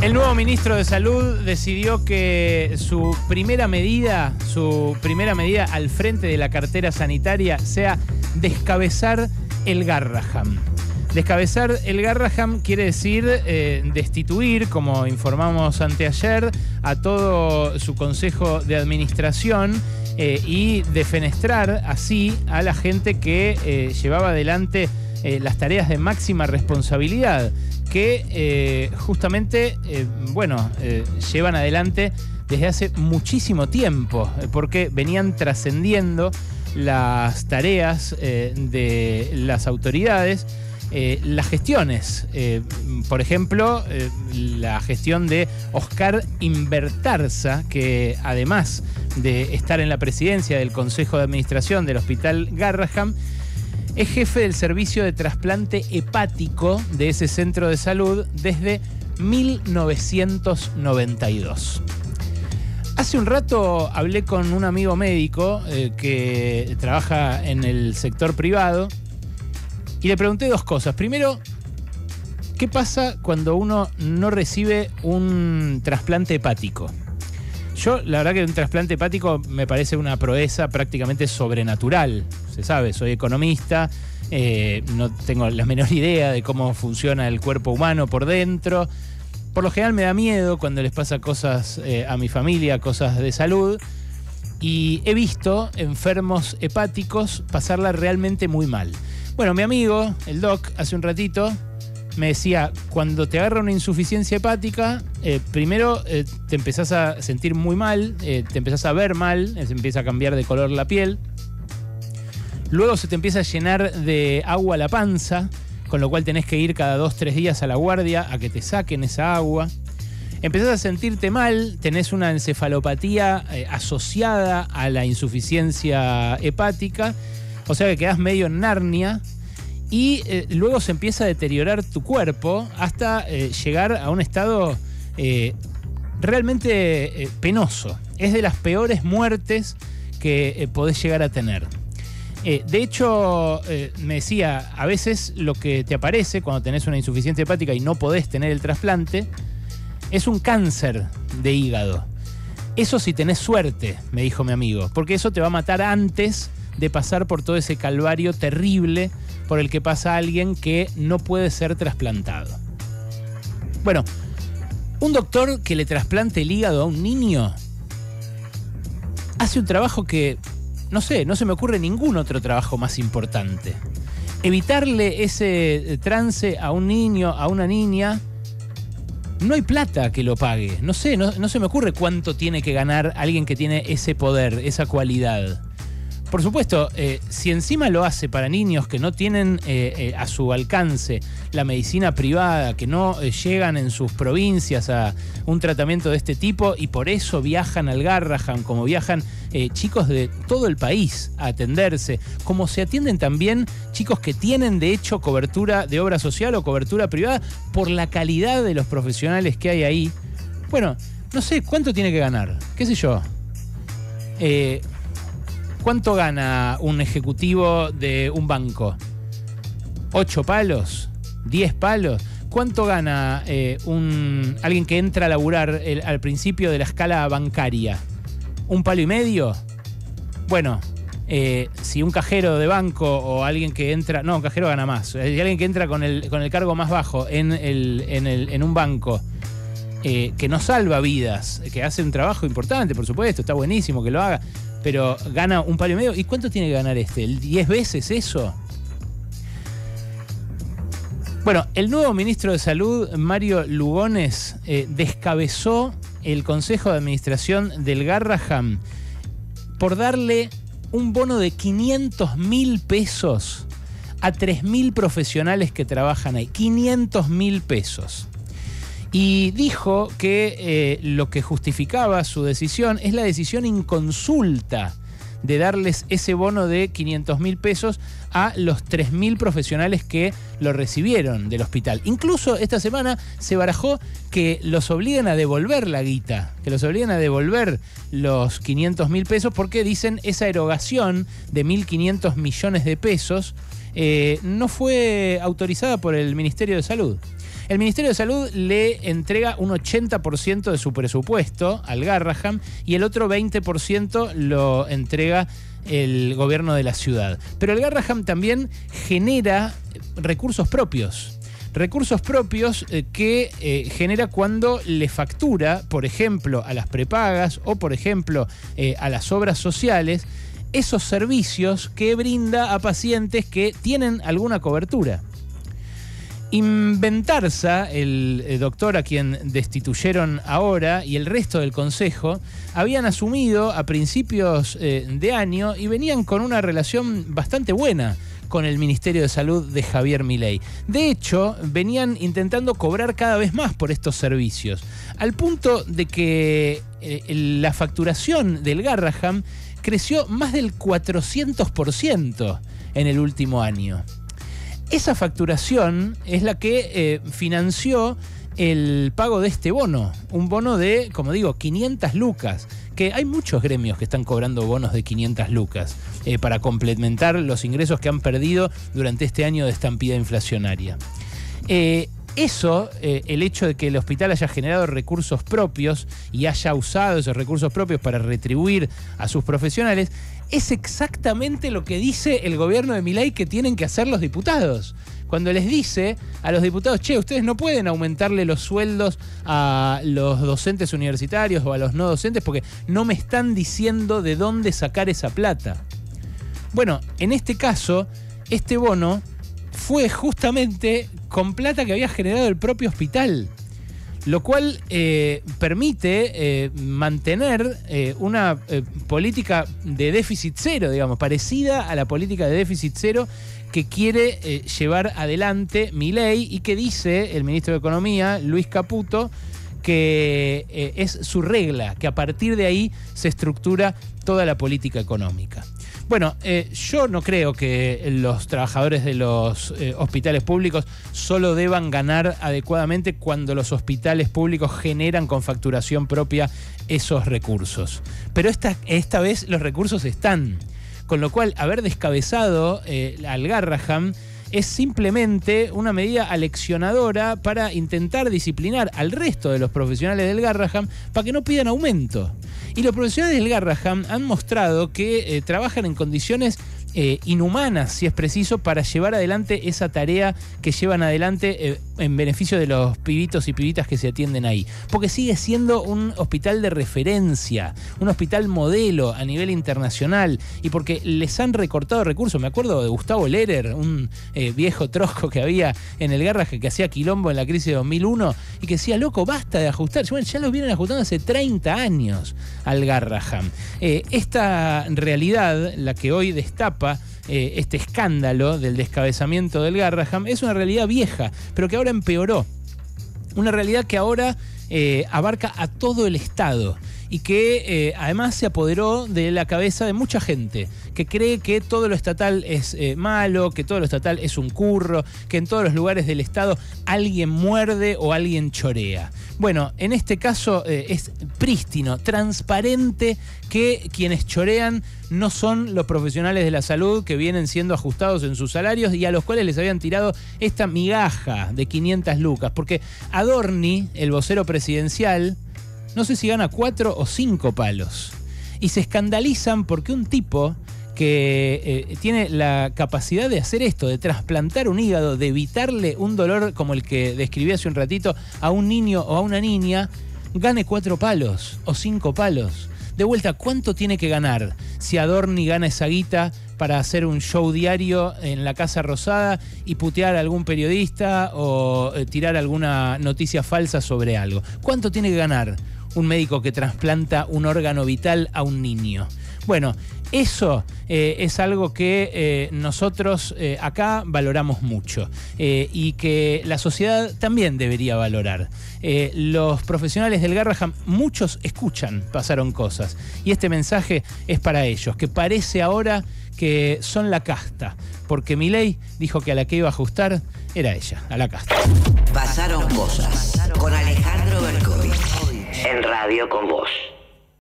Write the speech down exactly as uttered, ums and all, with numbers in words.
El nuevo ministro de Salud decidió que su primera medida, su primera medida al frente de la cartera sanitaria sea descabezar el Garrahan. Descabezar el Garrahan quiere decir eh, destituir, como informamos anteayer, a todo su consejo de administración eh, y defenestrar así a la gente que eh, llevaba adelante eh, las tareas de máxima responsabilidad, que eh, justamente, eh, bueno, eh, llevan adelante desde hace muchísimo tiempo, porque venían trascendiendo las tareas eh, de las autoridades. Eh, las gestiones, eh, por ejemplo, eh, la gestión de Oscar Invertarza, que además de estar en la presidencia del Consejo de Administración del Hospital Garrahan, es jefe del servicio de trasplante hepático de ese centro de salud desde mil novecientos noventa y dos. Hace un rato hablé con un amigo médico eh, que trabaja en el sector privado y le pregunté dos cosas. Primero, ¿qué pasa cuando uno no recibe un trasplante hepático? Yo, la verdad que un trasplante hepático me parece una proeza prácticamente sobrenatural. Se sabe, soy economista, eh, no tengo la menor idea de cómo funciona el cuerpo humano por dentro. Por lo general me da miedo cuando les pasa cosas eh, a mi familia, cosas de salud. Y he visto enfermos hepáticos pasarla realmente muy mal. Bueno, mi amigo, el doc, hace un ratito me decía, cuando te agarra una insuficiencia hepática, eh, primero eh, te empezás a sentir muy mal, eh, te empezás a ver mal, se empieza a cambiar de color la piel. Luego se te empieza a llenar de agua la panza, con lo cual tenés que ir cada dos, tres días a la guardia a que te saquen esa agua. Empezás a sentirte mal, tenés una encefalopatía eh, asociada a la insuficiencia hepática, o sea que quedás medio en Narnia. Y eh, luego se empieza a deteriorar tu cuerpo hasta eh, llegar a un estado eh, realmente eh, penoso. Es de las peores muertes que eh, podés llegar a tener. Eh, de hecho, eh, me decía, a veces lo que te aparece cuando tenés una insuficiencia hepática y no podés tener el trasplante es un cáncer de hígado. Eso si tenés suerte, me dijo mi amigo, porque eso te va a matar antes de pasar por todo ese calvario terrible por el que pasa alguien que no puede ser trasplantado. Bueno, un doctor que le trasplante el hígado a un niño hace un trabajo que, no sé, no se me ocurre ningún otro trabajo más importante. Evitarle ese trance a un niño, a una niña, no hay plata que lo pague. No sé, no, no se me ocurre cuánto tiene que ganar alguien que tiene ese poder, esa cualidad. Por supuesto, eh, si encima lo hace para niños que no tienen eh, eh, a su alcance la medicina privada, que no eh, llegan en sus provincias a un tratamiento de este tipo y por eso viajan al Garrahan, como viajan eh, chicos de todo el país a atenderse, como se atienden también chicos que tienen de hecho cobertura de obra social o cobertura privada por la calidad de los profesionales que hay ahí. Bueno, no sé, ¿cuánto tiene que ganar? ¿Qué sé yo? Eh... ¿Cuánto gana un ejecutivo de un banco? ¿Ocho palos? ¿Diez palos? ¿Cuánto gana eh, un, alguien que entra a laburar el, al principio de la escala bancaria? ¿Un palo y medio? Bueno, eh, si un cajero de banco o alguien que entra... No, un cajero gana más. Si alguien que entra con el, con el cargo más bajo en, el, en, el, en un banco... Eh, que no salva vidas, que hace un trabajo importante, por supuesto, está buenísimo que lo haga, pero gana un palo y medio. ¿Y cuánto tiene que ganar este? ¿El diez veces eso? Bueno, el nuevo ministro de Salud, Mario Lugones, eh, descabezó el Consejo de Administración del Garrahan por darle un bono de quinientos mil pesos a tres mil profesionales que trabajan ahí. quinientos mil pesos. Y dijo que eh, lo que justificaba su decisión es la decisión inconsulta de darles ese bono de quinientos mil pesos a los tres mil profesionales que lo recibieron del hospital. Incluso esta semana se barajó que los obliguen a devolver la guita, que los obliguen a devolver los quinientos mil pesos porque dicen esa erogación de mil quinientos millones de pesos eh, no fue autorizada por el Ministerio de Salud. El Ministerio de Salud le entrega un ochenta por ciento de su presupuesto al Garrahan y el otro veinte por ciento lo entrega el gobierno de la ciudad. Pero el Garrahan también genera recursos propios. Recursos propios eh, que eh, genera cuando le factura, por ejemplo, a las prepagas o, por ejemplo, eh, a las obras sociales, esos servicios que brinda a pacientes que tienen alguna cobertura. Inventarsa, el, el doctor a quien destituyeron ahora y el resto del consejo, habían asumido a principios eh, de año y venían con una relación bastante buena con el Ministerio de Salud de Javier Milei. De hecho, venían intentando cobrar cada vez más por estos servicios, al punto de que eh, la facturación del Garrahan creció más del cuatrocientos por ciento en el último año. Esa facturación es la que eh, financió el pago de este bono, un bono de, como digo, quinientas lucas, que hay muchos gremios que están cobrando bonos de quinientas lucas eh, para complementar los ingresos que han perdido durante este año de estampida inflacionaria. Eh, Eso, eh, el hecho de que el hospital haya generado recursos propios y haya usado esos recursos propios para retribuir a sus profesionales, es exactamente lo que dice el gobierno de Milei que tienen que hacer los diputados. Cuando les dice a los diputados, che, ustedes no pueden aumentarle los sueldos a los docentes universitarios o a los no docentes porque no me están diciendo de dónde sacar esa plata. Bueno, en este caso, este bono fue justamente con plata que había generado el propio hospital, lo cual eh, permite eh, mantener eh, una eh, política de déficit cero, digamos, parecida a la política de déficit cero que quiere eh, llevar adelante Milei y que dice el ministro de Economía, Luis Caputo, que eh, es su regla, que a partir de ahí se estructura toda la política económica. Bueno, eh, yo no creo que los trabajadores de los eh, hospitales públicos solo deban ganar adecuadamente cuando los hospitales públicos generan con facturación propia esos recursos. Pero esta, esta vez los recursos están. Con lo cual, haber descabezado eh, al Garrahan es simplemente una medida aleccionadora para intentar disciplinar al resto de los profesionales del Garrahan para que no pidan aumento. Y los profesionales del Garrahan han mostrado que eh, trabajan en condiciones eh, inhumanas, si es preciso, para llevar adelante esa tarea que llevan adelante eh, en beneficio de los pibitos y pibitas que se atienden ahí. Porque sigue siendo un hospital de referencia, un hospital modelo a nivel internacional, y porque les han recortado recursos. Me acuerdo de Gustavo Lehrer, un eh, viejo trosco que había en el Garrahan que hacía quilombo en la crisis de dos mil uno y que decía, loco, basta de ajustar. Bueno, ya lo vienen ajustando hace treinta años al Garrahan. Eh, esta realidad, la que hoy destapa eh, este escándalo del descabezamiento del Garrahan, es una realidad vieja, pero que ahora empeoró. Una realidad que ahora eh, abarca a todo el Estado y que eh, además se apoderó de la cabeza de mucha gente que cree que todo lo estatal es eh, malo, que todo lo estatal es un curro, que en todos los lugares del Estado alguien muerde o alguien chorea. Bueno, en este caso eh, es prístino, transparente que quienes chorean no son los profesionales de la salud que vienen siendo ajustados en sus salarios y a los cuales les habían tirado esta migaja de quinientas lucas, porque Adorni, el vocero presidencial, no sé si gana cuatro o cinco palos. Y se escandalizan porque un tipo que eh, tiene la capacidad de hacer esto, de trasplantar un hígado, de evitarle un dolor como el que describí hace un ratito a un niño o a una niña, gane cuatro palos o cinco palos. De vuelta, ¿cuánto tiene que ganar si Adorni gana esa guita para hacer un show diario en la Casa Rosada y putear a algún periodista o eh, tirar alguna noticia falsa sobre algo? ¿Cuánto tiene que ganar un médico que trasplanta un órgano vital a un niño? Bueno, eso eh, es algo que eh, nosotros eh, acá valoramos mucho eh, y que la sociedad también debería valorar. Eh, los profesionales del Garrahan, muchos escuchan Pasaron Cosas, y este mensaje es para ellos, que parece ahora que son la casta, porque Milei dijo que a la que iba a ajustar era ella, a la casta. Pasaron Cosas con Alejandro Berkovich en Radio Con Vos.